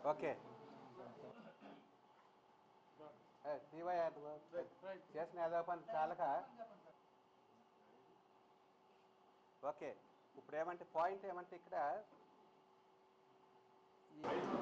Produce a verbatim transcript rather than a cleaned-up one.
okay తీవయ్యా చేసిన ఏదో పని చాలక ఓకే ఇప్పుడు ఏమంటే పాయింట్ ఏమంటే ఇక్కడ ఈ